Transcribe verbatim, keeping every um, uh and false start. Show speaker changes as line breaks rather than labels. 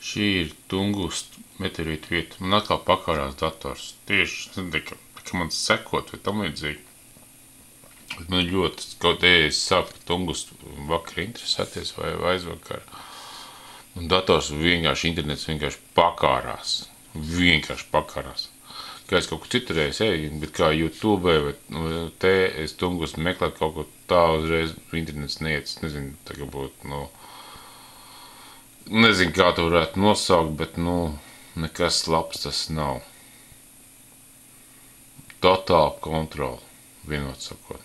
Šī ir Tunguskas meteorītu vieta. Man atkal pakārās dators. Tieši, es nedēļu, ka man sekot vai tam līdzīgi. Bet man ļoti, kaut ej, es sāku Tunguskas vakar interesēties vai aizvakar. Un dators vienkārši, internets vienkārši pakārās. Vienkārši pakārās. Kā es kaut ko citurējis, ej, bet kā YouTube vai nu, te es Tunguskas meklētu kaut ko tā uzreiz internets neiet. Es nezinu, tā kā būtu, nu, nezinu, kā to varētu nosaukt, bet, nu, nekas labs tas nav. Totāla kontrola, vienot sakot.